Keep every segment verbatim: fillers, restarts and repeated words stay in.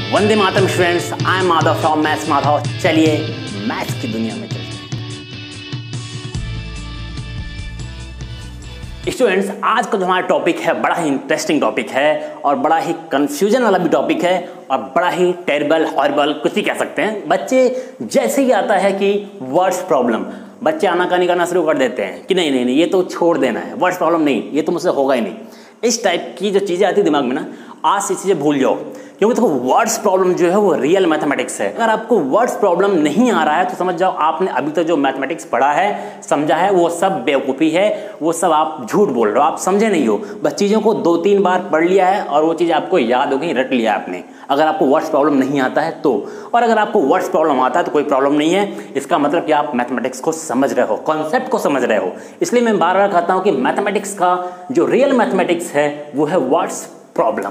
वंदे मातरम students, I am Madhav from maths Madhav. चलिए maths की दुनिया में चलते हैं। स्टूडेंट्स, आज का जो हमारा टॉपिक है बड़ा ही इंटरेस्टिंग टॉपिक है और बड़ा ही कंफ्यूजन वाला भी टॉपिक है और बड़ा ही टेरिबल हॉरिबल कुछ भी कह सकते हैं। बच्चे जैसे ही आता है कि वर्ड्स प्रॉब्लम, बच्चे आनाकानी करना शुरू कर देते हैं कि नहीं नहीं नहीं ये तो छोड़ देना है, वर्ड्स प्रॉब्लम नहीं, ये तो मुझसे होगा ही नहीं। इस टाइप की जो चीज़ें आती है दिमाग में ना, आज से चीज़ें भूल जाओ, क्योंकि देखो वर्ड्स प्रॉब्लम जो है वो रियल मैथमेटिक्स है। अगर आपको वर्ड्स प्रॉब्लम नहीं आ रहा है तो समझ जाओ आपने अभी तक जो मैथमेटिक्स पढ़ा है, समझा है, वो सब बेवकूफ़ी है, वो सब आप झूठ बोल रहे हो, आप समझे नहीं हो। बस चीज़ों को दो तीन बार पढ़ लिया है और वो चीज़ आपको याद हो गई, रट लिया आपने। अगर आपको वर्ड्स प्रॉब्लम नहीं आता है तो, और अगर आपको वर्ड्स प्रॉब्लम आता है तो कोई प्रॉब्लम नहीं है, इसका मतलब कि आप मैथमेटिक्स को समझ रहे हो, कॉन्सेप्ट को समझ रहे हो। इसलिए मैं बार बार कहता हूँ कि मैथमेटिक्स का जो रियल मैथमेटिक्स है वो है वर्ड्स प्रॉब्लम।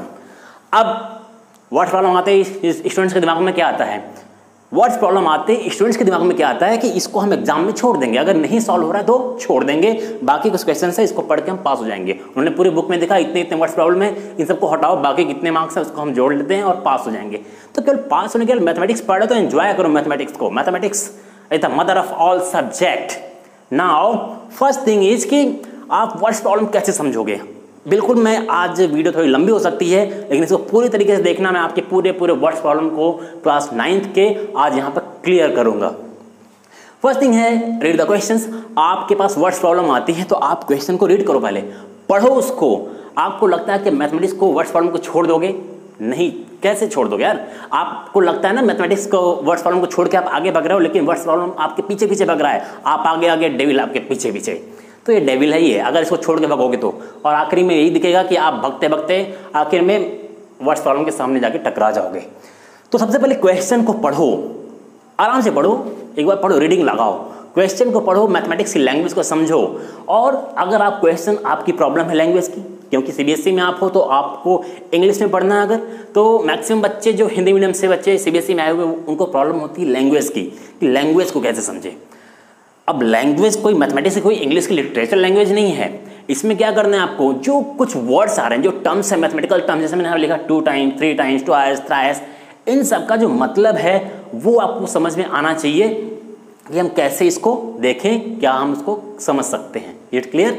अब वर्ड्स प्रॉब्लम आते ही स्टूडेंट्स के दिमाग में क्या आता है? वर्ड्स प्रॉब्लम आते ही स्टूडेंट्स के दिमाग में क्या आता है कि इसको हम एग्जाम में छोड़ देंगे, अगर नहीं सॉल्व हो रहा है तो छोड़ देंगे, बाकी कुछ क्वेश्चन है इसको पढ़ के हम पास हो जाएंगे। उन्होंने पूरी बुक में देखा इतने इतने वर्ड्स प्रॉब्लम है, इन सबको हटाओ, बाकी कितने मार्क्स है उसको हम जोड़ लेते हैं और पास हो जाएंगे। तो केवल पास होने के लिए मैथमेटिक्स पढ़ो तो एंजॉय करो मैथमेटिक्स को। Mathematics is the mother of all subject. Now first thing is कि आप वर्ड्स प्रॉब्लम कैसे समझोगे। बिल्कुल, मैं आज वीडियो थोड़ी लंबी हो सकती है, लेकिन इसको पूरी तरीके से देखना, मैं आपके पूरे पूरे वर्ड्स प्रॉब्लम को क्लास नाइन्थ के आज यहाँ पर क्लियर करूँगा। फर्स्ट थिंग है, रीड द क्वेश्चंस। आपके पास वर्ड्स प्रॉब्लम आती है तो आप क्वेश्चन को रीड करो, पहले पढ़ो उसको। आपको लगता है कि मैथमेटिक्स को वर्ड्स प्रॉब्लम को छोड़ दोगे? नहीं, कैसे छोड़ दोगे यार? आपको लगता है ना मैथमेटिक्स को वर्ड्स प्रॉब्लम को छोड़ के आप आगे भाग रहे हो, लेकिन वर्ड्स प्रॉब्लम आपके पीछे पीछे भाग रहा है, आप आगे आगे, डेविल आपके पीछे पीछे। तो ये डेविल है ही है अगर इसको छोड़ के भागोगे तो, और आखिरी में यही दिखेगा कि आप भगते भगते आखिर में वर्ड्स प्रॉब्लम के सामने जाके टकरा जाओगे। तो सबसे पहले क्वेश्चन को पढ़ो, आराम से पढ़ो, एक बार पढ़ो, रीडिंग लगाओ, क्वेश्चन को पढ़ो, मैथमेटिक्स की लैंग्वेज को समझो। और अगर आप क्वेश्चन, आपकी प्रॉब्लम है लैंग्वेज की, क्योंकि सीबीएसई में आप हो तो आपको इंग्लिश में पढ़ना है, अगर तो मैक्सिमम बच्चे जो हिंदी मीडियम से बच्चे सीबीएसई में आए हुए उनको प्रॉब्लम होती है लैंग्वेज की, कि लैंग्वेज को कैसे समझे। अब लैंग्वेज कोई मैथमेटिक्स की, कोई इंग्लिश की लिटरेचर लैंग्वेज नहीं है। इसमें क्या करना है आपको, जो कुछ वर्ड्स आ रहे हैं, जो टर्म्स है, मैथमेटिकल टर्म्स, जैसे मैंने यहाँ लिखा two times, three times, twice, thrice, इन सब का जो मतलब है वो आपको समझ में आना चाहिए कि हम कैसे इसको देखें, क्या हम इसको समझ सकते हैं। It clear?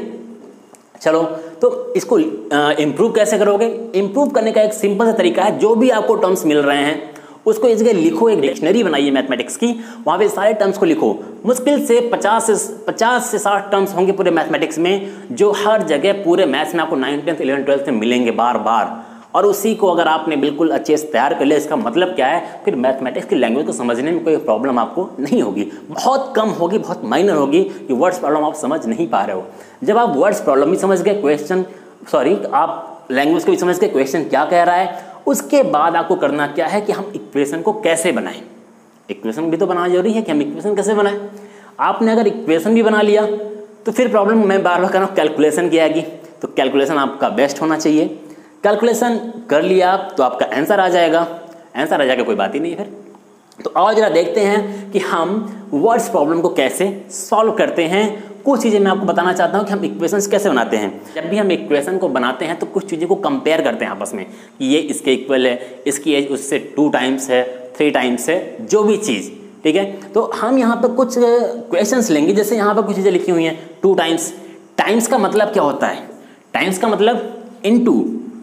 चलो, तो इसको इम्प्रूव कैसे करोगे? इम्प्रूव करने का एक सिंपल सा तरीका है, जो भी आपको टर्म्स मिल रहे हैं उसको इस जगह लिखो, एक डिक्शनरी बनाइए मैथमेटिक्स की, वहाँ पे सारे टर्म्स को लिखो। मुश्किल से पचास से पचास से साठ टर्म्स होंगे पूरे मैथमेटिक्स में, जो हर जगह पूरे मैथ्स में आपको नाइन टेंथ इलेवन ट्वेल्थ में मिलेंगे बार बार। और उसी को अगर आपने बिल्कुल अच्छे से तैयार कर लिया, इसका मतलब क्या है, फिर मैथमेटिक्स की लैंग्वेज को समझने में कोई प्रॉब्लम आपको नहीं होगी, बहुत कम होगी, बहुत माइनर होगी कि वर्ड्स प्रॉब्लम आप समझ नहीं पा रहे हो। जब आप वर्ड्स प्रॉब्लम भी समझ गए, क्वेश्चन सॉरी आप लैंग्वेज को भी समझ गए, क्वेश्चन क्या कह रहा है, उसके बाद आपको करना क्या है कि हम इक्वेशन को कैसे बनाएं। इक्वेशन भी तो बनाना जरूरी है कि हम इक्वेशन कैसे बनाएं। आपने अगर इक्वेशन भी बना लिया तो फिर प्रॉब्लम, मैं बार बार कर रहा हूँ, कैलकुलेशन की आएगी। तो कैलकुलेशन आपका बेस्ट होना चाहिए। कैलकुलेशन कर लिया तो आपका आंसर आ जाएगा, आंसर आ जाएगा, कोई बात ही नहीं है फिर। तो आओ जरा देखते हैं कि हम वर्ड्स प्रॉब्लम को कैसे सॉल्व करते हैं। कुछ चीज़ें मैं आपको बताना चाहता हूँ कि हम इक्वेशंस कैसे बनाते हैं। जब भी हम इक्वेशन को बनाते हैं तो कुछ चीज़ों को कंपेयर करते हैं आपस में कि ये इसके इक्वल है, इसकी एज उससे टू टाइम्स है, थ्री टाइम्स है, जो भी चीज़, ठीक है। तो हम यहाँ पर कुछ क्वेश्चंस लेंगे, जैसे यहाँ पर कुछ चीज़ें लिखी हुई हैं, टू टाइम्स। टाइम्स का मतलब क्या होता है? टाइम्स का मतलब इन टू,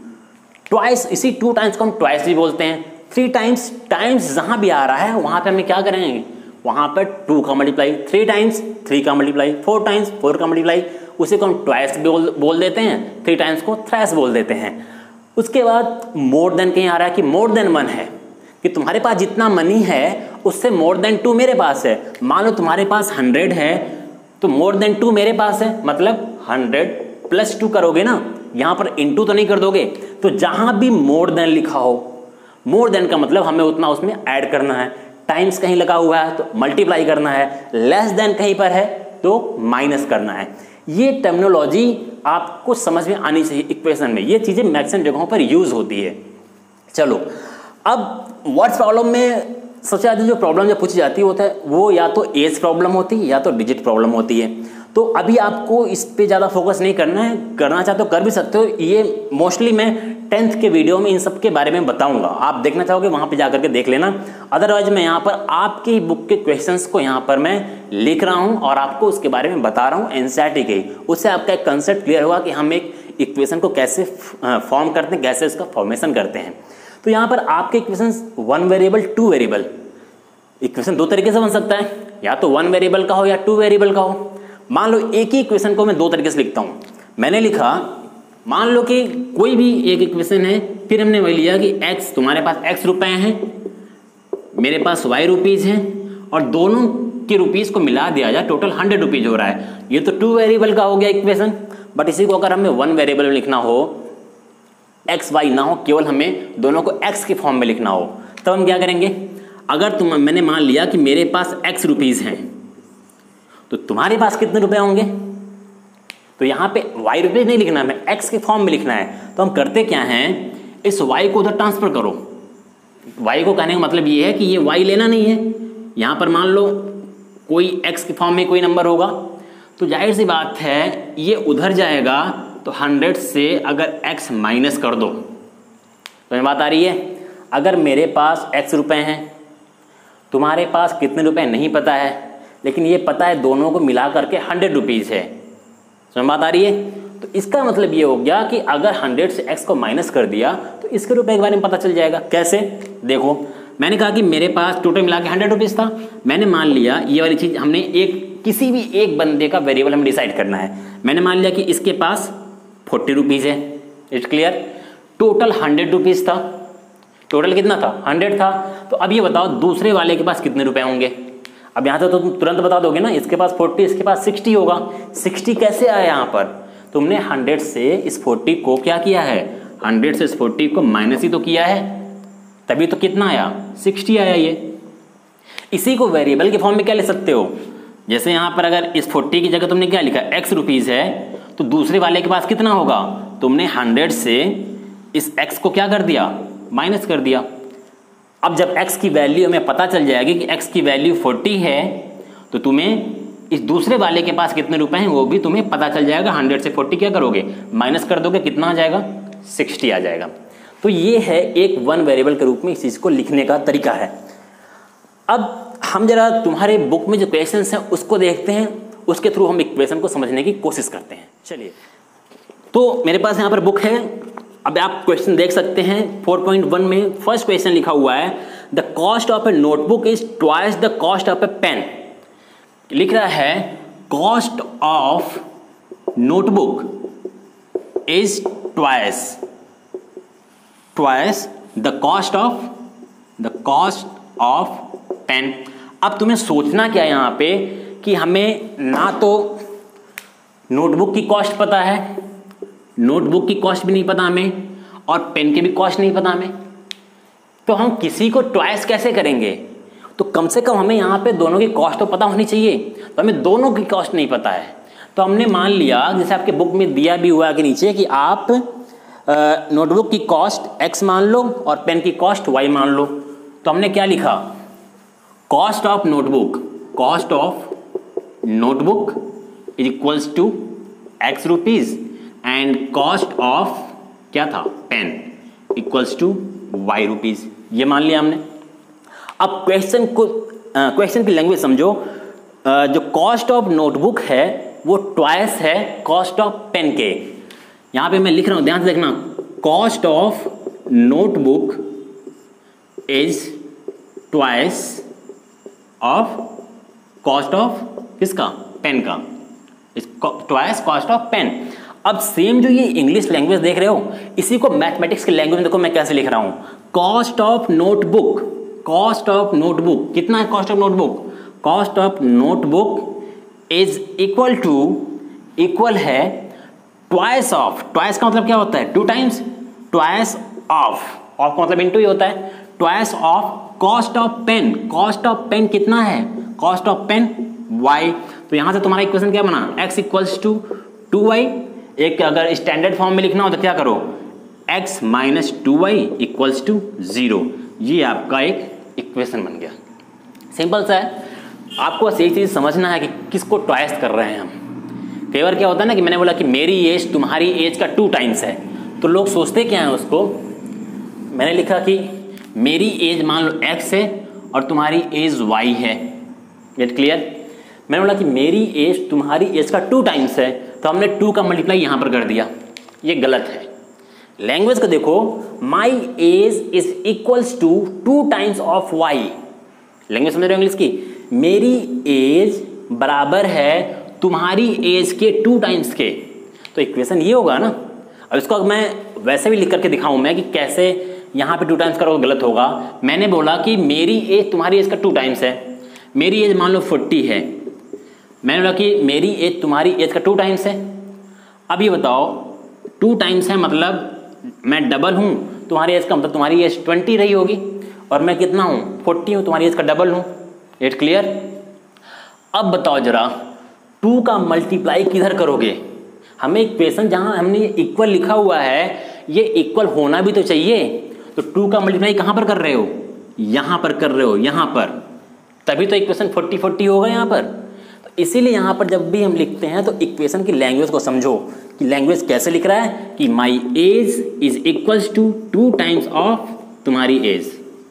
ट्वाइस, इसी टू टाइम्स को हम ट्वाइस भी बोलते हैं। थ्री टाइम्स, टाइम्स जहाँ भी आ रहा है वहाँ पर हमें क्या करेंगे, वहाँ पर टू का मल्टीप्लाई, थ्री टाइम्स थ्री का मल्टीप्लाई, फोर टाइम्स फोर का मल्टीप्लाई, उसी को हम ट्वाइस बोल बोल देते हैं, थ्री टाइम्स को थ्राइस बोल देते हैं। उसके बाद मोर देन कहीं आ रहा है कि मोर देन वन है, कि तुम्हारे पास जितना मनी है उससे मोर देन टू मेरे पास है। मान लो तुम्हारे पास हंड्रेड है तो मोर देन टू मेरे पास है, मतलब हंड्रेड प्लस टू करोगे ना, यहाँ पर इंटू तो नहीं कर दोगे। तो जहाँ भी मोर देन लिखा हो, मोर देन का मतलब हमें उतना उसमें ऐड करना है। टाइम्स कहीं लगा हुआ है तो मल्टीप्लाई करना है, लेस देन कहीं पर है तो माइनस करना है। ये टर्मिनोलॉजी आपको समझ में आनी चाहिए इक्वेशन में, ये चीज़ें मैक्सिमम जगहों पर यूज होती है। चलो, अब वर्ड्स प्रॉब्लम में सबसे ज़्यादा जो प्रॉब्लम जो पूछी जाती है होता है वो या तो एज प्रॉब्लम होती है या तो डिजिट प्रॉब्लम होती है। तो अभी आपको इस पे ज़्यादा फोकस नहीं करना है, करना चाहते हो कर भी सकते हो। ये मोस्टली मैं टेंथ के वीडियो में इन सब के बारे में बताऊंगा, आप देखना चाहोगे वहां पे जाकर के देख लेना। अदरवाइज मैं यहाँ पर आपकी बुक के क्वेश्चंस को यहाँ पर मैं लिख रहा हूँ और आपको उसके बारे में बता रहा हूँ एनसीईआरटी के। उससे आपका एक कंसेप्ट क्लियर हुआ कि हम एक इक्वेशन को कैसे फॉर्म करते हैं, कैसे उसका फॉर्मेशन करते हैं। तो यहाँ पर आपके equation one variable two variable equation दो तरीके से बन सकता है, या तो वन वेरिएबल का हो या टू वेरिएबल का हो। मान लो एक ही इक्वेशन को मैं दो तरीके से लिखता हूँ। मैंने लिखा, मान लो कि कोई भी एक इक्वेशन है, फिर हमने वही लिया कि x, तुम्हारे पास x रुपए हैं, मेरे पास y रुपीज़ हैं, और दोनों के रुपीज़ को मिला दिया जाए, टोटल हंड्रेड रुपीज़ हो रहा है। ये तो टू वेरिएबल का हो गया इक्वेशन। बट इसी को अगर हमें वन वेरिएबल में लिखना हो, एक्स वाई ना हो, केवल हमें दोनों को x के फॉर्म में लिखना हो, तब हम क्या करेंगे? अगर तुम मैंने मान लिया कि मेरे पास x रुपीज़ हैं, तो तुम्हारे पास कितने रुपए होंगे? तो यहाँ पे y रुपीज़ नहीं लिखना है, हमें x के फॉर्म में लिखना है। तो हम करते क्या हैं, इस y को उधर ट्रांसफर करो। y को कहने का मतलब ये है कि ये y लेना नहीं है। यहाँ पर मान लो कोई x के फॉर्म में कोई नंबर होगा, तो जाहिर सी बात है ये उधर जाएगा, तो हंड्रेड से अगर x माइनस कर दो, तो बात आ रही है। अगर मेरे पास x रुपए हैं, तुम्हारे पास कितने रुपए नहीं पता है, लेकिन ये पता है दोनों को मिला करके हंड्रेड रुपीज़ है। समझ बात आ रही है? तो इसका मतलब ये हो गया कि अगर हंड्रेड से x को माइनस कर दिया तो इसके रुपए के बारे में पता चल जाएगा। कैसे? देखो, मैंने कहा कि मेरे पास टोटल मिला के हंड्रेड रुपीज़ था। मैंने मान लिया ये वाली चीज़, हमने एक किसी भी एक बंदे का वेरिएबल हमें डिसाइड करना है। मैंने मान लिया कि इसके पास फोर्टी रुपीज़ है। It's clear? Total hundred rupees था। टोटल कितना था? हंड्रेड था। तो अब ये बताओ दूसरे वाले के पास कितने रुपए होंगे? अब यहाँ से तो तुम तुरंत बता दोगे ना, इसके पास फोर्टी, इसके पास सिक्सटी होगा। सिक्सटी कैसे आया यहाँ पर? तुमने हंड्रेड से इस फोर्टी को क्या किया है? हंड्रेड से इस फोर्टी को माइनस ही तो किया है, तभी तो कितना आया? सिक्सटी आया। ये इसी को वेरिएबल के फॉर्म में क्या ले सकते हो? जैसे यहाँ पर अगर इस फोर्टी की जगह तुमने क्या लिखा, एक्स रुपीज़ है, तो दूसरे वाले के पास कितना होगा? तुमने हंड्रेड से इस एक्स को क्या कर दिया? माइनस कर दिया। अब जब x की वैल्यू हमें पता चल जाएगी कि x की वैल्यू फोर्टी है, तो तुम्हें इस दूसरे वाले के पास कितने रुपए हैं वो भी तुम्हें पता चल जाएगा। हंड्रेड से फोर्टी क्या करोगे? माइनस कर दोगे, कितना आ जाएगा? सिक्सटी आ जाएगा। तो ये है एक वन वेरिएबल के रूप में इस चीज़ को लिखने का तरीका है। अब हम जरा तुम्हारे बुक में जो क्वेश्चन हैं उसको देखते हैं, उसके थ्रू हम इक्वेशन को समझने की कोशिश करते हैं। चलिए, तो मेरे पास यहाँ पर बुक है। अब आप क्वेश्चन देख सकते हैं फोर पॉइंट वन में फर्स्ट क्वेश्चन लिखा हुआ है, the cost of a notebook is twice the cost of a pen. लिख रहा है cost of notebook is twice twice the cost of the cost of pen. अब तुम्हें सोचना क्या है यहाँ पे कि हमें ना तो नोटबुक की कॉस्ट पता है, नोटबुक की कॉस्ट भी नहीं पता हमें, और पेन की भी कॉस्ट नहीं पता हमें, तो हम किसी को ट्वाइस कैसे करेंगे? तो कम से कम हमें यहाँ पे दोनों की कॉस्ट तो पता होनी चाहिए। तो हमें दोनों की कॉस्ट नहीं पता है, तो हमने मान लिया, जैसे आपके बुक में दिया भी हुआ है कि नीचे, कि आप नोटबुक की कॉस्ट एक्स मान लो और पेन की कॉस्ट वाई मान लो। तो हमने क्या लिखा? Cost of notebook cost of notebook is equals to x rupees and cost of क्या था? Pen equals to y rupees. ये मान लिया हमने। अब क्वेश्चन को क्वेश्चन की लैंग्वेज समझो। uh, जो कॉस्ट ऑफ नोटबुक है वो ट्वाइस है कॉस्ट ऑफ पेन के। यहां पे मैं लिख रहा हूं, ध्यान से देखना, cost of notebook is twice of cost of किसका? पेन का। Twice cost of pen. अब सेम जो ये इंग्लिश लैंग्वेज देख रहे हो, इसी को मैथमेटिक्स की लैंग्वेज में देखो मैं कैसे लिख रहा हूं। Cost of notebook cost of notebook कितना है? Cost of notebook cost of notebook is equal to equal है ट्वाइस ऑफ। ट्वाइस का मतलब क्या होता है? Two times. Twice of of का मतलब इनटू ही होता है। Twice of cost of pen. Cost of pen कितना है? Cost of pen y. तो यहां से तुम्हारा इक्वेशन क्या बना? X equals to two y. एक अगर स्टैंडर्ड फॉर्म में लिखना हो तो क्या करो? x minus two y equals to zero. ये आपका एक इक्वेशन बन गया। सिंपल सा है। आपको बस एक चीज़ समझना है कि किसको ट्वाइस कर रहे हैं हम। कई बार क्या होता है ना कि मैंने बोला कि मेरी एज तुम्हारी एज का टू टाइम्स है, तो लोग सोचते क्या हैं उसको, मैंने लिखा कि मेरी एज मान लो x है और तुम्हारी एज y है, गेट क्लियर। मैंने बोला कि मेरी एज तुम्हारी एज का टू टाइम्स है, तो हमने टू का मल्टीप्लाई यहाँ पर कर दिया, ये गलत है। लैंग्वेज को देखो, my age is equals to two times of y. Language समझ रहे हो इंग्लिश की, मेरी एज बराबर है तुम्हारी एज के टू टाइम्स के, तो इक्वेशन ये होगा ना। अब इसको मैं वैसे भी लिख करके दिखाऊं मैं कि कैसे यहाँ पे टू टाइम्स करोगे गलत होगा। मैंने बोला कि मेरी एज तुम्हारी एज का टू टाइम्स है, मेरी एज मान लो फोर्टी है, मैंने बोला कि मेरी एज तुम्हारी एज का टू टाइम्स है। अब ये बताओ टू टाइम्स है मतलब मैं डबल हूँ, तुम्हारी एज का मतलब तुम्हारी एज ट्वेंटी रही होगी, और मैं कितना हूँ फोर्टी हूँ, तुम्हारी एज का डबल हूँ, इट क्लियर। अब बताओ जरा टू का मल्टीप्लाई किधर करोगे, हमें इक्वेशन जहाँ हमने ये इक्वल लिखा हुआ है ये इक्वल होना भी तो चाहिए, तो टू का मल्टीप्लाई कहाँ पर कर रहे हो, यहाँ पर कर रहे हो, यहाँ पर, तभी तो इक्वेशन फोर्टी फोर्टी होगा यहाँ पर। तो इसीलिए यहाँ पर जब भी हम लिखते हैं तो इक्वेशन की लैंग्वेज को समझो कि लैंग्वेज कैसे लिख रहा है कि my age is equals to two times of तुम्हारी एज,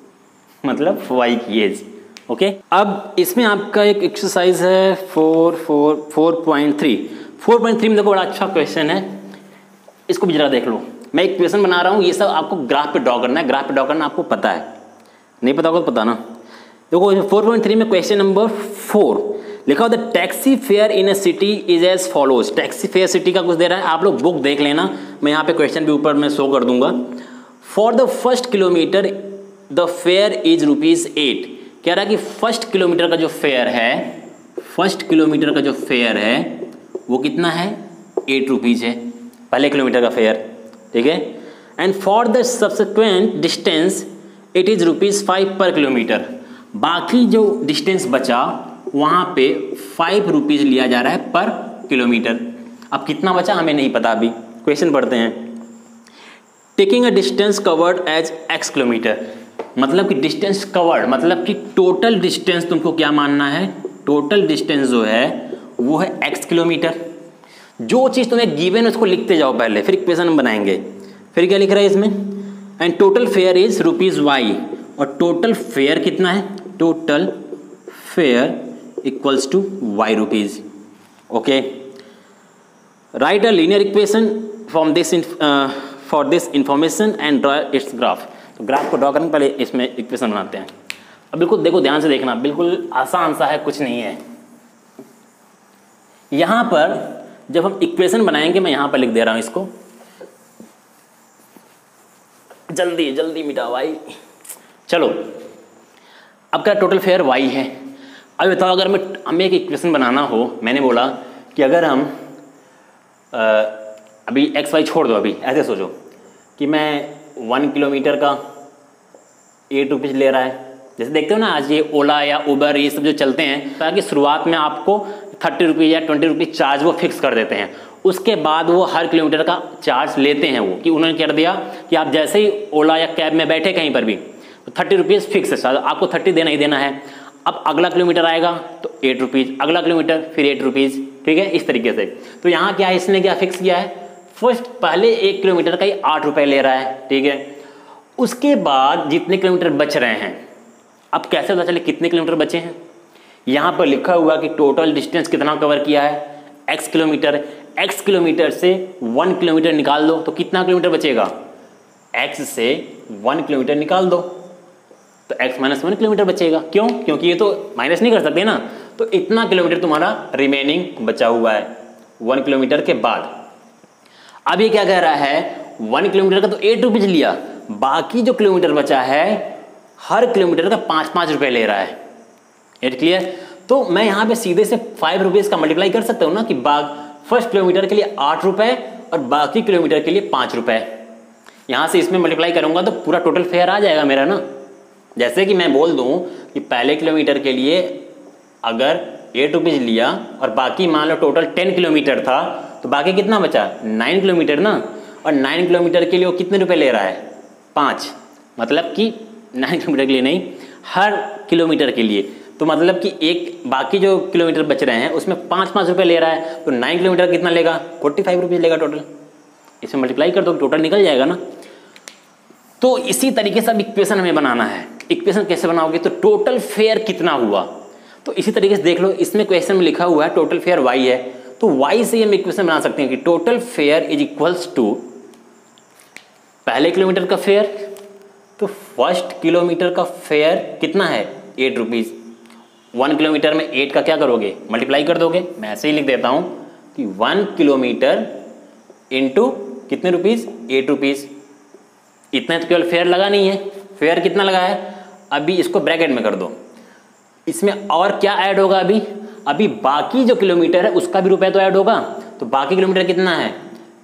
मतलब वाई की एज। Okay okay? अब इसमें आपका एक एक्सरसाइज है four four four point three four point three में देखो बड़ा अच्छा क्वेश्चन है, इसको भी जरा देख लो। मैं एक क्वेश्चन बना रहा हूँ, ये सब आपको ग्राफ पे ड्रॉ करना है, ग्राफ पे ड्रॉ करना आपको पता है, नहीं पता होगा तो पता ना। देखो फोर पॉइंट थ्री में क्वेश्चन नंबर फोर लिखा हुआ the taxi fare in a city is as follows. Taxi fare city का कुछ दे रहा है, आप लोग बुक देख लेना, मैं यहाँ पे क्वेश्चन भी ऊपर में शो कर दूंगा। For the first kilometre the fare is rupees eight. कह रहा है कि फर्स्ट किलोमीटर का जो फेयर है, फर्स्ट किलोमीटर का जो फेयर है वो कितना है, एट रुपीज है, पहले किलोमीटर का फेयर, ठीक है। And for the subsequent distance it is rupees five per kilometre. बाकी जो डिस्टेंस बचा वहाँ पे फाइव रुपीज लिया जा रहा है पर किलोमीटर। अब कितना बचा हमें नहीं पता, अभी क्वेश्चन पढ़ते हैं। Taking a distance covered as x kilometre, मतलब कि डिस्टेंस कवर्ड मतलब कि टोटल डिस्टेंस तुमको क्या मानना है, टोटल डिस्टेंस जो है वो है एक्स किलोमीटर। जो चीज़ तुम्हें गिवन उसको लिखते जाओ पहले, फिर इक्वेशन हम बनाएंगे। फिर क्या लिख रहा है इसमें, and total fare is rupees y, और टोटल फेयर कितना है, total fare equals to y rupees. Okay, write a linear equation from this for this information and draw its graph. तो ग्राफ को ड्रॉ करने पहले इसमें इक्वेशन बनाते हैं। अब बिल्कुल देखो, ध्यान से देखना, बिल्कुल आसान सा है, कुछ नहीं है। यहाँ पर जब हम इक्वेशन बनाएंगे, मैं यहाँ पर लिख दे रहा हूँ इसको, जल्दी जल्दी मिटा वाई। चलो, अब क्या टोटल फेयर वाई है। अब बताओ अगर मैं हमें एक इक्वेशन बनाना हो, मैंने बोला कि अगर हम आ, अभी एक्स वाई छोड़ दो, अभी ऐसे सोचो कि मैं वन किलोमीटर का एट रुपीज़ ले रहा है। जैसे देखते हो ना आज ये ओला या उबर ये सब जो चलते हैं, ताकि शुरुआत में आपको थर्टी रुपीज़ या ट्वेंटी रुपीज़ चार्ज वो फिक्स कर देते हैं, उसके बाद वो हर किलोमीटर का चार्ज लेते हैं। वो कि उन्होंने कर दिया कि आप जैसे ही ओला या कैब में बैठे कहीं पर भी, तो थर्टी रुपीज़ फिक्स है चार्ज, आपको थर्टी देना ही देना है। अब अगला किलोमीटर आएगा तो एट रुपीज़, अगला किलोमीटर फिर एट रुपीज़, ठीक है, इस तरीके से। तो यहाँ क्या है, इसने क्या फिक्स किया है, फर्स्ट पहले एक किलोमीटर का ही आठ रुपये ले रहा है, ठीक है। उसके बाद जितने किलोमीटर बच रहे हैं, अब कैसे पता चले कितने किलोमीटर बचे हैं, यहाँ पर लिखा हुआ कि टोटल डिस्टेंस कितना कवर किया है, एक्स किलोमीटर। एक्स किलोमीटर से वन किलोमीटर निकाल दो तो कितना किलोमीटर बचेगा, एक्स से वन किलोमीटर निकाल दो तो एक्स माइनस वन किलोमीटर बचेगा। क्यों, क्योंकि ये तो माइनस नहीं कर सकते ना, तो इतना किलोमीटर तुम्हारा रिमेनिंग बचा हुआ है वन किलोमीटर के बाद। अब ये क्या कह रहा है, वन किलोमीटर का तो एट रुपीज लिया, बाकी जो किलोमीटर बचा है हर किलोमीटर का पाँच पाँच रुपये ले रहा है। It clear. तो मैं यहाँ पे सीधे से फाइव रुपीज़ का मल्टीप्लाई कर सकता हूँ ना, कि बाग फर्स्ट किलोमीटर के लिए आठ रुपये और बाकी किलोमीटर के लिए पाँच रुपये। यहाँ से इसमें मल्टीप्लाई करूँगा तो पूरा टोटल फेयर आ जाएगा मेरा ना। जैसे कि मैं बोल दूँ कि पहले किलोमीटर के लिए अगर एट रुपीज़ लिया और बाकी मान लो टोटल टेन किलोमीटर था, तो बाकी कितना बचा, नाइन किलोमीटर ना। और नाइन किलोमीटर के लिए वो कितने रुपए ले रहा है, पाँच। मतलब कि नाइन किलोमीटर के लिए नहीं, हर किलोमीटर के लिए। तो मतलब कि एक बाकी जो किलोमीटर बच रहे हैं उसमें पाँच पाँच रुपये ले रहा है, तो नाइन किलोमीटर कितना लेगा, फोर्टी फाइव रुपीज़ लेगा टोटल। इसमें मल्टीप्लाई कर दो, टोटल निकल जाएगा ना। तो इसी तरीके से अब इक्वेशन हमें बनाना है। इक्वेशन कैसे बनाओगे, तो टोटल फेयर कितना हुआ, तो इसी तरीके से देख लो, इसमें क्वेश्चन में लिखा हुआ है टोटल फेयर वाई है, तो वाई से हम इक्वेशन बना सकते हैं कि total fare is equals to पहले किलोमीटर का फेयर, तो फर्स्ट किलोमीटर का फेयर कितना है एट रुपीज़, वन किलोमीटर में एट का क्या करोगे मल्टीप्लाई कर दोगे। मैं ऐसे ही लिख देता हूँ कि वन किलोमीटर इंटू कितने रुपीज़ एट रुपीज़, इतना तो केवल फेयर लगा नहीं है, फेयर कितना लगा है, अभी इसको ब्रैकेट में कर दो, इसमें और क्या ऐड होगा, अभी अभी बाकी जो किलोमीटर है उसका भी रुपए तो ऐड होगा, तो बाकी किलोमीटर कितना है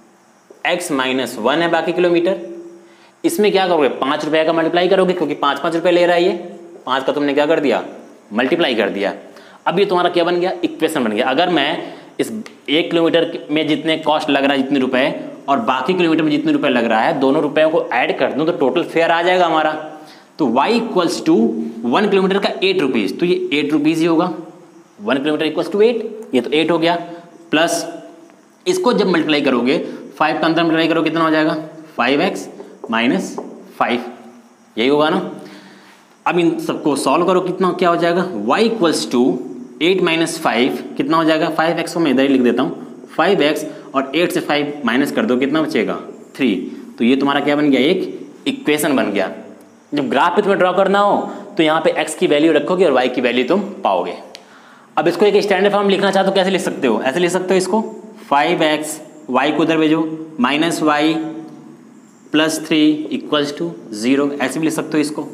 x माइनस वन है बाकी किलोमीटर, इसमें क्या करोगे पाँच रुपये का मल्टीप्लाई करोगे, क्योंकि पाँच पाँच रुपये ले रहा है ये, पाँच का तुमने क्या कर दिया मल्टीप्लाई कर दिया। अब ये तुम्हारा क्या बन गया इक्वेशन बन गया। अगर मैं इस एक किलोमीटर में जितने कॉस्ट लग रहा है जितने रुपए और बाकी किलोमीटर में जितने रुपए लग रहा है दोनों रुपयों को ऐड कर दूं तो टोटल फेयर आ जाएगा हमारा। तो y equals to one kilometre का एट रुपीज़, तो ये एट रुपीज़ ही होगा, one kilometre equals to eight, ये तो एट हो गया, प्लस इसको जब मल्टीप्लाई करोगे फाइव का अंदर मल्टीप्लाई करोगे कितना हो जाएगा फाइव एक्स माइनस फाइव, यही होगा ना। अब इन सबको सॉल्व करो, कितना क्या हो जाएगा y equals to eight minus five कितना हो जाएगा, फाइव एक्स को मैं इधर ही लिख देता हूँ, फाइव एक्स और एट से फाइव माइनस कर दो कितना बचेगा थ्री, तो ये तुम्हारा क्या बन गया एक इक्वेशन बन गया। जब ग्राफ पे तुम्हें ड्रॉ करना हो तो यहाँ पे x की वैल्यू रखोगे और y की वैल्यू तुम पाओगे। अब इसको एक स्टैंडर्ड फॉर्म लिखना चाहते हो कैसे लिख सकते हो, ऐसे लिख सकते हो इसको फाइव एक्स वाई को उधर भेजो minus y plus three equals to zero, ऐसे भी लिख सकते हो इसको।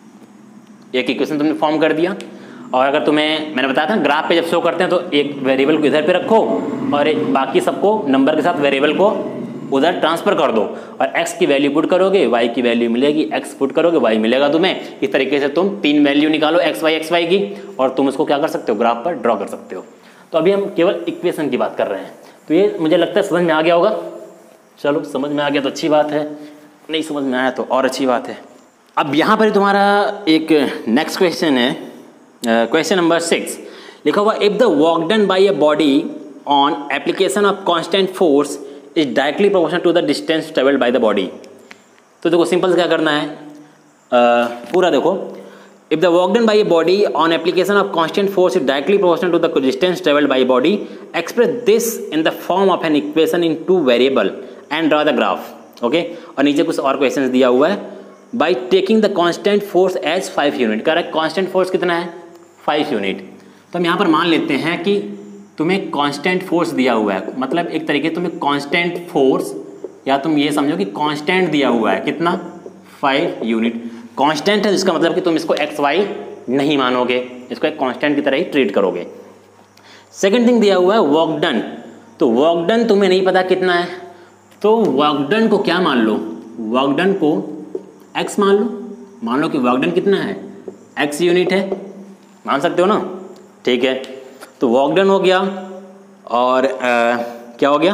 एक इक्वेशन तुमने फॉर्म कर दिया। और अगर तुम्हें मैंने बताया था ग्राफ पे जब शो करते हैं तो एक वेरिएबल को इधर पे रखो और एक बाकी सबको नंबर के साथ वेरिएबल को उधर ट्रांसफर कर दो और x की वैल्यू पुट करोगे y की वैल्यू मिलेगी, x पुट करोगे y मिलेगा तुम्हें। इस तरीके से तुम तीन वैल्यू निकालो x y x y की और तुम उसको क्या कर सकते हो ग्राफ पर ड्रॉ कर सकते हो। तो अभी हम केवल इक्वेशन की बात कर रहे हैं, तो ये मुझे लगता है समझ में आ गया होगा। चलो समझ में आ गया तो अच्छी बात है, नहीं समझ में आया तो और अच्छी बात है। अब यहाँ पर तुम्हारा एक नेक्स्ट क्वेश्चन है, क्वेश्चन नंबर सिक्स लिखा हुआ if the work done by a body on application of constant force is directly proportional to the distance travelled by the body. तो देखो सिंपल से क्या करना है, uh, पूरा देखो, if the work done by a body on application of constant force is directly proportional to the distance travelled by body, express this in the form of an equation in two variable and draw the graph. Okay, और नीचे कुछ और question दिया हुआ है, by taking the constant force as five unit. कह रहा है कांस्टेंट फोर्स कितना है फाइव यूनिट। तो हम यहाँ पर मान लेते हैं कि तुम्हें कांस्टेंट फोर्स दिया हुआ है, मतलब एक तरीके तुम्हें कांस्टेंट फोर्स या तुम ये समझो कि कांस्टेंट दिया हुआ है कितना फाइव यूनिट। कांस्टेंट है जिसका मतलब कि तुम इसको एक्स वाई नहीं मानोगे, इसको एक कांस्टेंट की तरह ही ट्रीट करोगे। सेकेंड थिंग दिया हुआ है वर्क डन, तो वर्क डन तुम्हें नहीं पता कितना है, तो वर्क डन को क्या मान लो, वर्क डन को x मान लो, मान लो कि वर्क डन कितना है x यूनिट है, मान सकते हो ना, ठीक है। तो वर्क डन हो गया और आ, क्या हो गया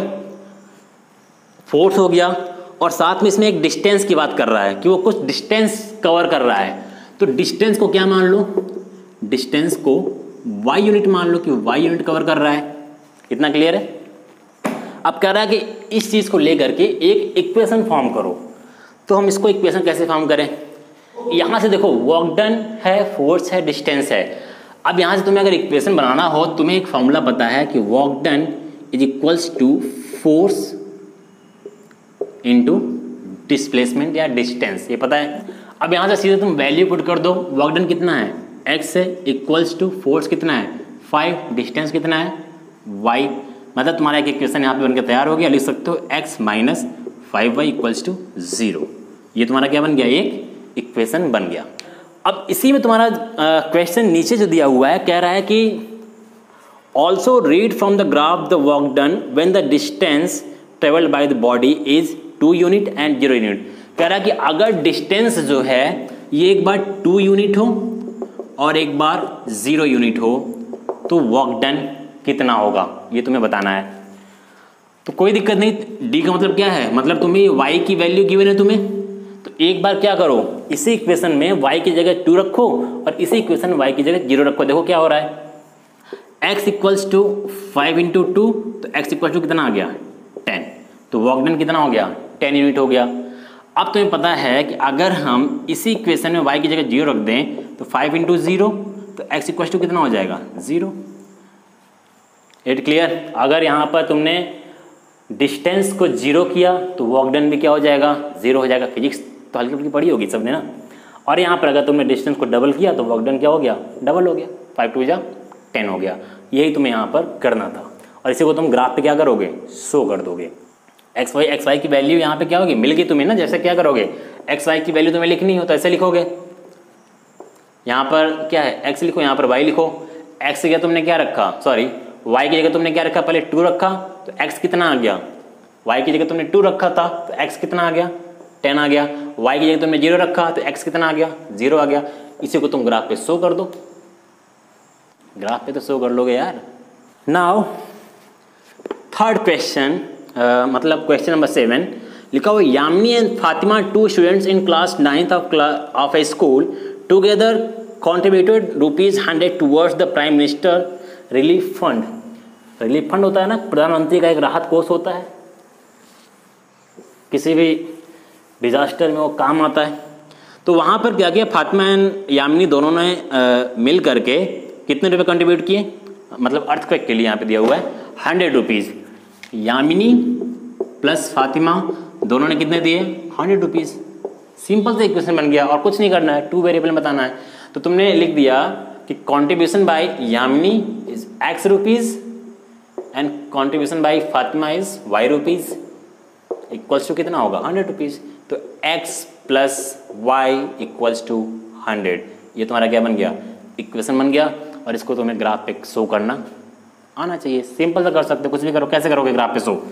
फोर्स हो गया, और साथ में इसमें एक डिस्टेंस की बात कर रहा है कि वो कुछ डिस्टेंस कवर कर रहा है, तो डिस्टेंस को क्या मान लो, डिस्टेंस को y यूनिट मान लो कि y यूनिट कवर कर रहा है। इतना क्लियर है। अब कह रहा है कि इस चीज़ को लेकर के एक इक्वेशन फॉर्म करो, तो हम इसको इक्वेशन कैसे फॉर्म करें, यहाँ से देखो वर्क डन है, फोर्स है, डिस्टेंस है। अब यहाँ से तुम्हें अगर इक्वेशन बनाना हो, तुम्हें एक फॉर्मूला पता है कि work done is equals to force into displacement या डिस्टेंस, ये पता है। अब यहाँ से सीधे तुम वैल्यू पुट कर दो, वर्क डन कितना है x है इक्वल्स टू फोर्स कितना है फाइव, डिस्टेंस कितना है y, मतलब तुम्हारा एक इक्वेशन यहाँ पे बनकर तैयार हो गया। लिख सकते हो x minus five y equals to zero, ये तुम्हारा क्या बन गया एक इक्वेशन बन गया। अब इसी में तुम्हारा क्वेश्चन नीचे जो दिया हुआ है कह रहा है कि also read from the graph the work done when the distance travelled by the body is two unit and zero unit. कह रहा है कि अगर डिस्टेंस जो है ये एक बार टू यूनिट हो और एक बार जीरो यूनिट हो तो वर्क डन कितना होगा, ये तुम्हें बताना है। तो कोई दिक्कत नहीं, डी का मतलब क्या है, मतलब तुम्हें y की वैल्यू गिवन है तुम्हें, तो एक बार क्या करो इसी इक्वेशन में y की जगह टू रखो और इसी इक्वेशन y की जगह जीरो रखो। देखो क्या हो रहा है, x equals to five into two, तो x इक्वल्स टू कितना आ गया टेन, तो वर्क डन कितना हो गया, टेन यूनिट हो गया। अब तुम्हें पता है कि अगर हम इसी इक्वेशन में y की जगह जीरो रख दें तो फाइव इंटू जीरो तो x इक्वल टू कितना हो जाएगा, जीरो। It clear? अगर यहाँ पर तुमने डिस्टेंस को जीरो किया तो वर्क डन भी क्या हो जाएगा, जीरो हो जाएगा। फिजिक्स तो हल्की फुल्की पढ़ी होगी सबने ना। और यहाँ पर अगर तुमने डिस्टेंस को डबल किया तो वर्क डन क्या हो गया, डबल हो गया, फाइव टू जा टेन हो गया। यही तुम्हें यहाँ पर करना था और इसी को तुम ग्राफ पे क्या करोगे, शो कर दोगे। एक्स वाई एक्स वाई की वैल्यू यहाँ पे क्या होगी, मिल गई तुम्हें ना। जैसे क्या करोगे, एक्स वाई की वैल्यू तुम्हें लिखनी हो तो ऐसे लिखोगे, यहाँ पर क्या है एक्स लिखो, यहाँ पर वाई लिखो। एक्स की जगह तुमने क्या रखा, सॉरी वाई की जगह तुमने क्या रखा, पहले टू रखा तो एक्स कितना आ गया, वाई की जगह तुमने टू रखा था तो एक्स कितना आ गया, टेन आ गया। वाई की जगह तुमने जीरो रखा तो एक्स कितना आ गया, जीरो आ गया। इसी को तुम ग्राफ पे शो कर दो, ग्राफ पे तो शो कर लोगे यार। नाउ थर्ड क्वेश्चन, मतलब क्वेश्चन नंबर सेवन लिखा हुआ, Yamini and Fatima two students in class ninth of of a school together contributed rupees hundred towards the prime minister relief fund. Relief fund होता है ना, प्रधानमंत्री का एक राहत कोष होता है, किसी भी डिजास्टर में वो काम आता है। तो वहाँ पर क्या किया, फातिमा एंड यामिनी दोनों ने आ, मिल करके कितने रुपए कंट्रीब्यूट किए, मतलब अर्थक्वेक के लिए यहाँ पे दिया हुआ है hundred rupees. Yamini plus Fatima दोनों ने कितने दिए, हंड्रेड रुपीज़। सिंपल से इक्वेशन बन गया और कुछ नहीं करना है, टू वेरिएबल में बताना है। तो तुमने लिख दिया कि contribution by Yamini is x rupees and contribution by Fatima is y rupees equals to कितना होगा, हंड्रेड रुपीज़। तो x plus y equals to hundred, ये तुम्हारा क्या बन गया, इक्वेशन बन गया। और इसको तुम्हें ग्राफ पे शो करना आना चाहिए। सिंपल सा कर सकते हो, कुछ भी करो। कैसे करोगे ग्राफ पे शो,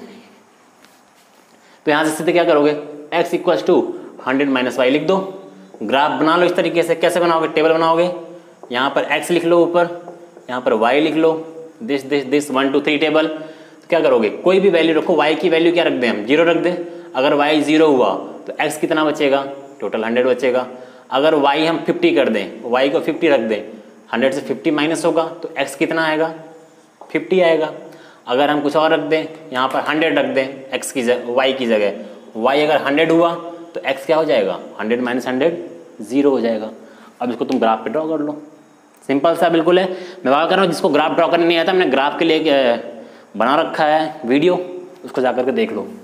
तो यहाँ से सीधे क्या करोगे, x equals to hundred minus y लिख दो, ग्राफ बना लो इस तरीके से। कैसे बनाओगे, टेबल बनाओगे, यहाँ पर x लिख लो ऊपर, यहाँ पर y लिख लो, this this this one two three table. तो क्या करोगे, कोई भी वैल्यू रखो, y की वैल्यू क्या रख दें हम, जीरो रख दें। अगर y जीरो हुआ तो x कितना बचेगा, टोटल हंड्रेड बचेगा। अगर y हम फिफ्टी कर दें, y को फिफ्टी रख दें, हंड्रेड से फिफ्टी माइनस होगा तो x कितना आएगा, फिफ्टी आएगा। अगर हम कुछ और रख दें, यहाँ पर हंड्रेड रख दें x की जगह, y की जगह, y अगर हंड्रेड हुआ तो x क्या हो जाएगा, हंड्रेड माइनस हंड्रेड जीरो हो जाएगा। अब इसको तुम ग्राफ पे ड्रॉ कर लो, सिंपल सा बिल्कुल है। मैं बात कर रहा हूँ जिसको ग्राफ ड्रॉ करने नहीं आता, मैंने ग्राफ के लिए बना रखा है वीडियो, उसको जा करके देख लो।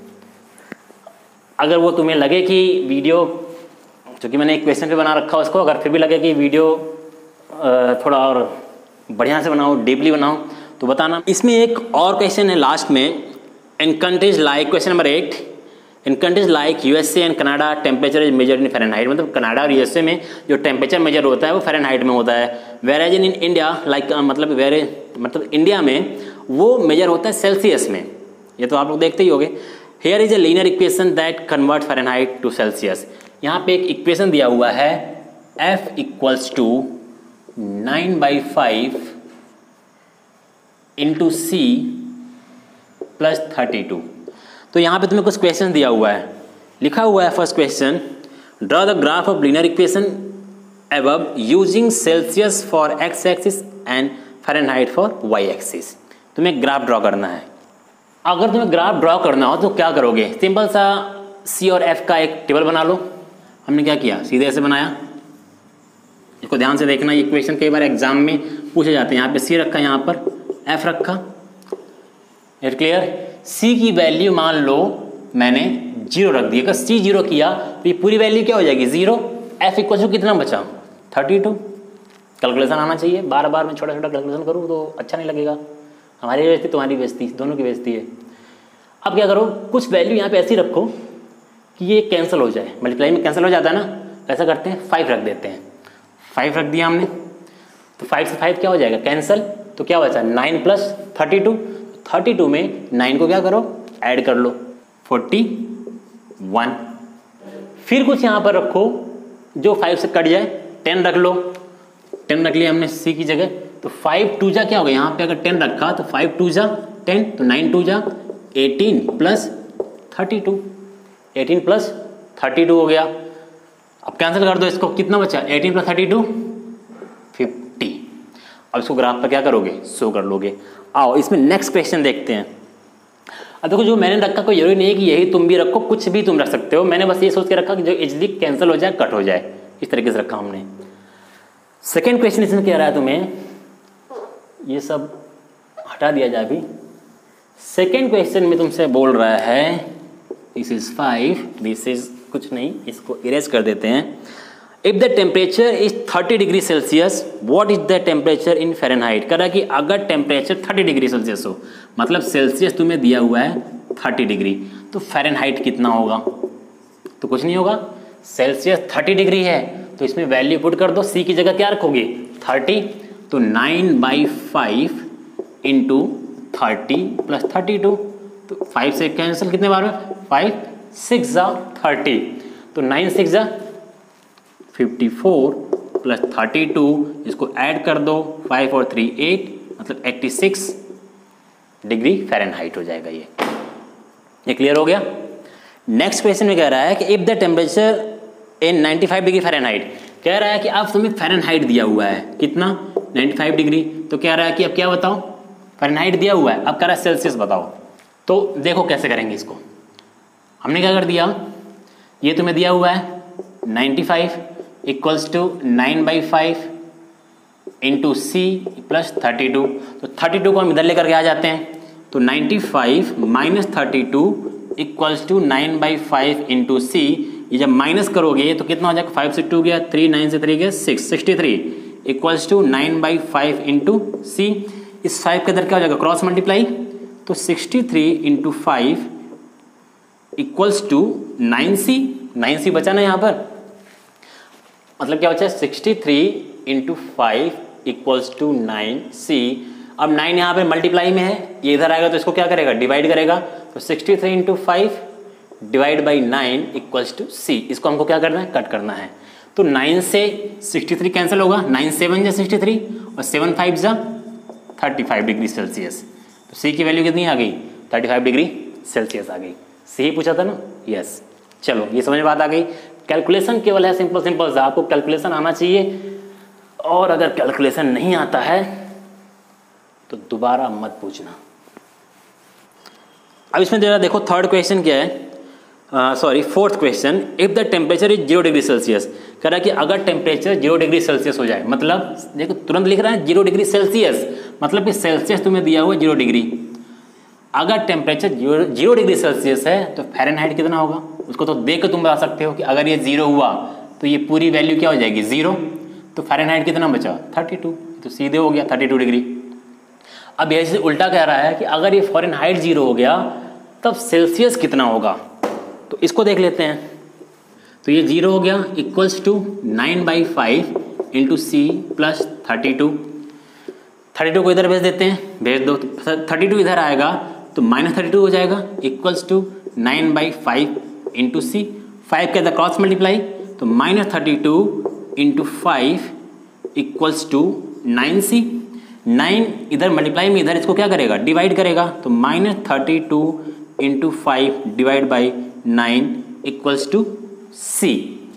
अगर वो तुम्हें लगे कि वीडियो, चूँकि मैंने एक क्वेश्चन पे बना रखा उसको, अगर फिर भी लगे कि वीडियो थोड़ा और बढ़िया से बनाओ, डीपली बनाओ, तो बताना। इसमें एक और क्वेश्चन है लास्ट में, in countries like, question number eight, in countries like USA and Canada temperature is measured in Fahrenheit. मतलब कनाडा और यूएसए में जो टेम्परेचर मेजर होता है वो फ़ारेनहाइट में होता है। Whereas in India like, मतलब वेरे मतलब इंडिया में वो मेजर होता है सेल्सियस में। ये तो आप लोग देखते ही होंगे। Here is a linear equation that convert Fahrenheit to Celsius. यहाँ पे एक इक्वेशन दिया हुआ है, F equals to nine by five into C plus thirty two. तो यहाँ पे तुम्हें कुछ क्वेश्चन दिया हुआ है, लिखा हुआ है first question, draw the graph of linear equation above using Celsius for x axis and Fahrenheit for y axis. तुम्हें ग्राफ ड्रॉ करना है। अगर तुम्हें ग्राफ ड्रॉ करना हो तो क्या करोगे, सिंपल सा सी और एफ का एक टेबल बना लो। हमने क्या किया, सीधे ऐसे बनाया। इसको ध्यान से देखना, ये क्वेश्चन कई बार एग्जाम में पूछे जाते हैं। यहाँ पे सी रखा, यहाँ पर एफ रखा, इट क्लियर। सी की वैल्यू मान लो मैंने जीरो रख दी। अगर सी जीरो किया तो ये पूरी वैल्यू क्या हो जाएगी, जीरो। एफ इक्वल टू कितना बचा, थर्टी टू। कैलकुलेशन आना चाहिए, बार बार मैं छोटा छोटा कैलकुलेशन करूँ तो अच्छा नहीं लगेगा। हमारी बेइज्जती, तुम्हारी बेइज्जती, दोनों की बेइज्जती है। अब क्या करो, कुछ वैल्यू यहाँ पे ऐसी रखो कि ये कैंसिल हो जाए, मल्टीप्लाई में कैंसिल हो जाता है ना। ऐसा करते हैं, फाइव रख देते हैं। फाइव रख दिया हमने, तो फाइव से फाइव क्या हो जाएगा, कैंसिल। तो क्या बचा, nine plus thirty two. Thirty two में नाइन को क्या करो, ऐड कर लो, फोर्टी वन। फिर कुछ यहाँ पर रखो जो फाइव से कट जाए, टेन रख लो। टेन रख लिया हमने सी की जगह। तो फाइव टू जा क्या हो गया, यहाँ पे अगर टेन रखा तो फाइव टू जा टेन, तो नाइन टू जा eighteen plus thirty two. Eighteen plus thirty two हो गया। अब कैंसिल कर दो इसको, कितना बचा, eighteen plus thirty two fifty. अब इसको ग्राफ पर क्या करोगे, शो कर लोगे। आओ इसमें नेक्स्ट क्वेश्चन देखते हैं। अब देखो जो मैंने रखा कोई जरूरी नहीं है कि यही तुम भी रखो, कुछ भी तुम रख सकते हो। मैंने बस ये सोच के रखा कि जो इजली कैंसिल हो जाए, कट हो जाए, इस तरीके से रखा हमने। सेकेंड क्वेश्चन इसमें क्या रहा है, तुम्हें ये सब हटा दिया जाए अभी। सेकेंड क्वेश्चन में तुमसे बोल रहा है this is five, this is कुछ नहीं, इसको इरेज कर देते हैं। If the temperature is thirty degree Celsius what is the temperature in Fahrenheit. कह रहा कि अगर टेम्परेचर थर्टी डिग्री सेल्सियस हो, मतलब सेल्सियस तुम्हें दिया हुआ है थर्टी डिग्री, तो फ़ारेनहाइट कितना होगा? तो कुछ नहीं होगा, सेल्सियस थर्टी डिग्री है तो इसमें वैल्यू पुट कर दो, सी की जगह क्या रखोगे थर्टी, तो nine by five into thirty plus thirty two, तो फाइव से कैंसिल कितने बार में, फाइव सिक्स जा थर्टी, तो नाइन सिक्स जा fifty four plus thirty two, इसको ऐड कर दो, फाइव और थ्री एट, मतलब एट्टी सिक्स डिग्री फ़ारेनहाइट हो जाएगा। ये ये क्लियर हो गया। नेक्स्ट क्वेश्चन में कह रहा है कि if the temperature in ninety five degree Fahrenheit, कह रहा है कि अब तुम्हें फ़ारेनहाइट दिया हुआ है कितना, नाइन्टी फाइव डिग्री, तो कह रहा है कि अब क्या बताओ, फ़ारेनहाइट दिया हुआ है, अब कह रहा है सेल्सियस बताओ। तो देखो कैसे करेंगे इसको। हमने क्या कर दिया, ये तुम्हें दिया हुआ है ninety five equals to nine by five into C plus thirty two, तो थर्टी टू को हम इधर लेकर के आ जाते हैं, तो ninety five minus thirty two equals to nine by five into C, ये जब माइनस करोगे तो कितना हो जाएगा, फाइव से टू गया थ्री, नाइन से थ्री गया six, sixty three equals to nine by five into C. इस फाइव के अंदर क्या हो जाएगा, क्रॉस मल्टीप्लाई, तो sixty three into five equals to nine C, nine C बचा ना यहाँ पर, मतलब क्या बचा है sixty three into five equals to nine C. अब नाइन यहाँ पे मल्टीप्लाई में है, ये इधर आएगा तो इसको क्या करेगा, डिवाइड करेगा, तो sixty three into five divide by nine equals to C. इसको हमको क्या करना है, कट करना है, तो नाइन से सिक्सटी थ्री कैंसिल होगा, नाइन सेवन जा सिक्सटी थ्री और सेवन फाइव जा थर्टी फाइव डिग्री सेल्सियस, तो सी की वैल्यू कितनी आ गई, थर्टी फाइव डिग्री सेल्सियस आ गई। सी पूछा था ना, यस। चलो ये समझ में बात आ गई। कैलकुलेशन केवल है सिंपल सिंपल सा, आपको कैलकुलेशन आना चाहिए, और अगर कैलकुलेशन नहीं आता है तो दोबारा मत पूछना। अब इसमें जरा देखो थर्ड क्वेश्चन क्या है, sorry fourth question, if the temperature is zero degree Celsius, कह रहा है कि अगर टेम्परेचर जीरो डिग्री सेल्सियस हो जाए, मतलब देखो तुरंत लिख रहा है जीरो डिग्री सेल्सियस, मतलब कि सेल्सियस तुम्हें दिया हुआ है जीरो डिग्री, अगर temperature zero zero degree Celsius है तो फ़ारेनहाइट कितना होगा, उसको तो देख के तुम बता सकते हो कि अगर ये जीरो हुआ तो ये पूरी वैल्यू क्या हो जाएगी, जीरो, तो फ़ारेनहाइट कितना बचा, थर्टी टू, तो सीधे हो गया थर्टी टू डिग्री। अब ऐसे उल्टा कह रहा है कि अगर ये फ़ारेनहाइट जीरो हो गया तब सेल्सियस कितना होगा, तो इसको देख लेते हैं। तो ये जीरो हो गया equals to nine by five into C plus thirty two, thirty two को इधर भेज देते हैं, भेज दो, थर्टी टू इधर आएगा तो माइनस थर्टी टू हो जाएगा equals to nine by five into C, five के अंदर क्रॉस मल्टीप्लाई, तो minus thirty two into five equals to nine C, nine इधर मल्टीप्लाई में इधर इसको क्या करेगा, डिवाइड करेगा, तो minus thirty two into five divide by nine equals to C.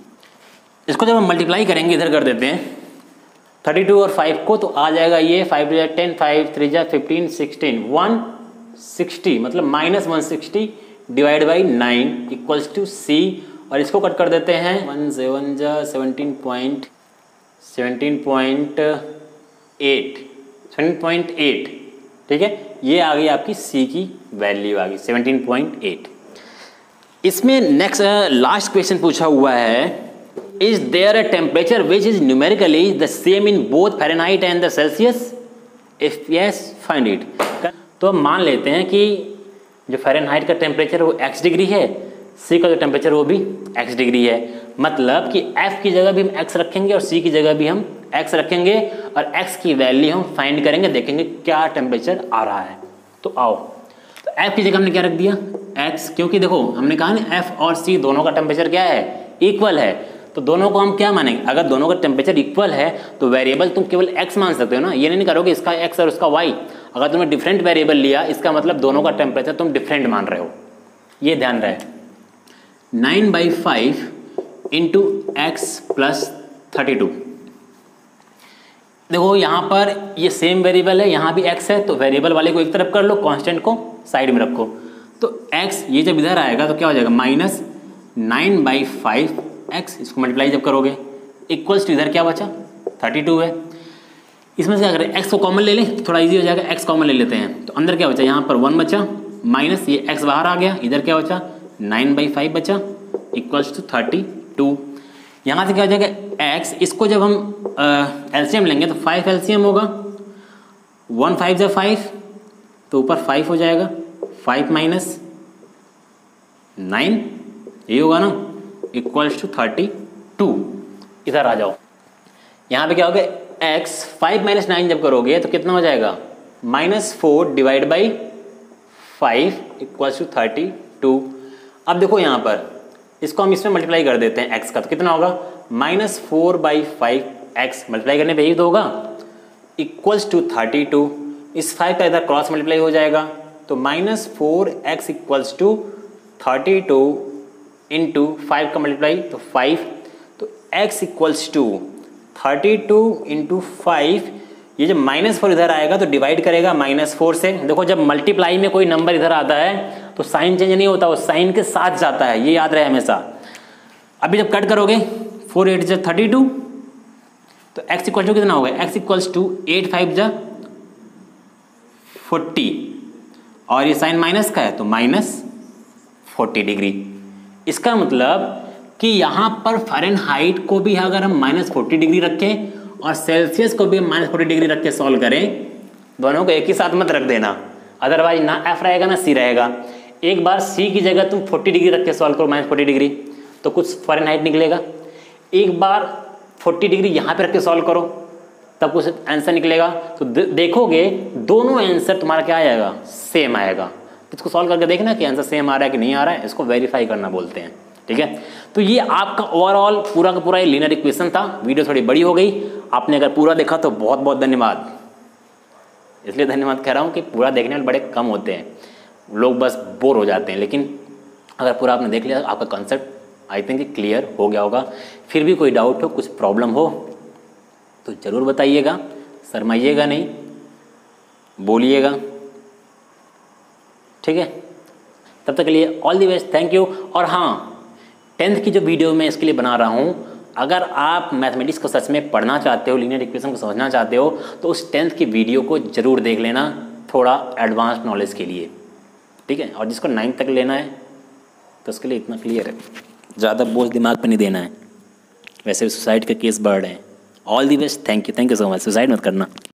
इसको जब हम मल्टीप्लाई करेंगे इधर कर देते हैं थर्टी टू और फाइव को, तो आ जाएगा ये फाइव टू जा टेन, फाइव थ्री जा फिफ्टीन, सिक्सटीन, वन सिक्सटी, मतलब minus one sixty divide by nine equals to C, और इसको कट कर देते हैं, वन सेवन जा seventeen point seventeen point eight seventeen point eight, ठीक है, ये आ गई आपकी सी की वैल्यू आ गई सेवनटीन पॉइंट एट। इसमें नेक्स्ट लास्ट क्वेश्चन पूछा हुआ है, is there a temperature which is numerically the same in both Fahrenheit and the Celsius, if yes find it. तो हम मान लेते हैं कि जो फ़ारेनहाइट का टेम्परेचर वो एक्स डिग्री है, सी का जो टेम्परेचर वो भी एक्स डिग्री है, मतलब कि एफ की जगह भी हम एक्स रखेंगे और सी की जगह भी हम एक्स रखेंगे, और एक्स की वैल्यू हम फाइंड करेंगे, देखेंगे क्या टेम्परेचर आ रहा है। तो आओ, तो एफ की जगह हमने क्या रख दिया, एक्स, क्योंकि देखो हमने कहा ना एफ और सी दोनों का टेम्परेचर क्या है, इक्वल है, तो दोनों को हम क्या मानेंगे, अगर दोनों का टेम्परेचर इक्वल है तो वेरिएबल तुम केवल एक्स मान सकते हो ना, ये नहीं करोगे इसका एक्स और उसका वाई। अगर तुमने डिफरेंट वेरिएबल लिया इसका मतलब दोनों का टेम्परेचर तुम डिफरेंट मान रहे हो, ये ध्यान रहे। Nine by five into X plus thirty two, देखो यहाँ पर ये सेम वेरिएबल है, यहाँ भी एक्स है, तो वेरिएबल वाले को एक तरफ कर लो, कांस्टेंट को साइड में रखो, तो x ये जब इधर आएगा तो क्या हो जाएगा minus nine by five X, इसको मल्टीप्लाई जब करोगे इक्वल्स टू इधर क्या बचा थर्टी टू है। इसमें से अगर x को कॉमन ले लें तो थोड़ा इजी हो जाएगा, x कॉमन ले लेते हैं तो अंदर क्या बचा यहाँ पर वन बचा माइनस ये x बाहर आ गया, इधर क्या बचा नाइन बाई फाइव बचा इक्वल्स टू थर्टी टू। यहाँ से क्या हो जाएगा x, इसको जब हम एलसीएम लेंगे तो फाइव एलसीएम होगा, वन फाइव जब फाइव तो ऊपर फाइव हो जाएगा, फाइव माइनस नाइन यही होगा ना इक्वल्स टू थर्टी टू। इधर आ जाओ, यहाँ पे क्या हो गया x फाइव माइनस नाइन जब करोगे तो कितना हो जाएगा minus four divide by five equals to thirty two. अब देखो यहाँ पर इसको हम इसमें मल्टीप्लाई कर देते हैं x का, तो कितना होगा minus four by five X multiply करने पे यही तो होगा इक्वल्स टू थर्टी टू। इस फाइव का इधर क्रॉस मल्टीप्लाई हो जाएगा तो minus four X equals to thirty two into five का मल्टीप्लाई तो फाइव, तो x equals to thirty two into five. ये जब माइनस फोर इधर आएगा तो डिवाइड करेगा माइनस फोर से। देखो जब मल्टीप्लाई में कोई नंबर इधर आता है तो साइन चेंज नहीं होता, वो साइन के साथ जाता है, ये याद रहे हमेशा। अभी जब कट करोगे फोर एट जा थर्टी टू तो x इक्वल टू कितना होगा x equals to eight five जा फोर्टी और ये साइन माइनस का है तो माइनस फोर्टी डिग्री। इसका मतलब कि यहाँ पर फ़ारेनहाइट को भी अगर हम माइनस फोर्टी डिग्री रखें और सेल्सियस को भी हम माइनस फोर्टी डिग्री रख के सॉल्व करें, दोनों को एक ही साथ मत रख देना, अदरवाइज ना एफ रहेगा ना सी रहेगा। एक बार सी की जगह तुम फोर्टी डिग्री रख के सॉल्व करो माइनस फोर्टी डिग्री तो कुछ फ़ारेनहाइट निकलेगा, एक बार फोर्टी डिग्री यहाँ पे रख के सॉल्व करो तब कुछ आंसर निकलेगा। तो देखोगे दोनों आंसर तुम्हारा क्या आएगा सेम आएगा। इसको सॉल्व करके देखना कि आंसर सेम आ रहा है कि नहीं आ रहा है, इसको वेरीफाई करना बोलते हैं, ठीक है। तो ये आपका ओवरऑल पूरा का पूरा ये लीनियर इक्वेशन था। वीडियो थोड़ी बड़ी हो गई, आपने अगर पूरा देखा तो बहुत बहुत धन्यवाद। इसलिए धन्यवाद कह रहा हूँ कि पूरा देखने वाले बड़े कम होते हैं, लोग बस बोर हो जाते हैं, लेकिन अगर पूरा आपने देख लिया आपका कॉन्सेप्ट आई थिंक क्लियर हो गया होगा। फिर भी कोई डाउट हो कुछ प्रॉब्लम हो तो ज़रूर बताइएगा, शर्माइएगा नहीं, बोलिएगा, ठीक है। तब तक के लिए all the best, thank you. और हाँ, टेंथ की जो वीडियो मैं इसके लिए बना रहा हूँ, अगर आप मैथमेटिक्स को सच में पढ़ना चाहते हो, लीनियर इक्वेशन को समझना चाहते हो तो उस टेंथ की वीडियो को ज़रूर देख लेना थोड़ा एडवांस नॉलेज के लिए, ठीक है। और जिसको नाइन्थ तक लेना है तो उसके लिए इतना क्लियर है, ज़्यादा बोझ दिमाग पर नहीं देना है। वैसे भी सुसाइड का केस बढ़ रहे हैं। All the best, thank you, thank you so much. Suicide मत करना।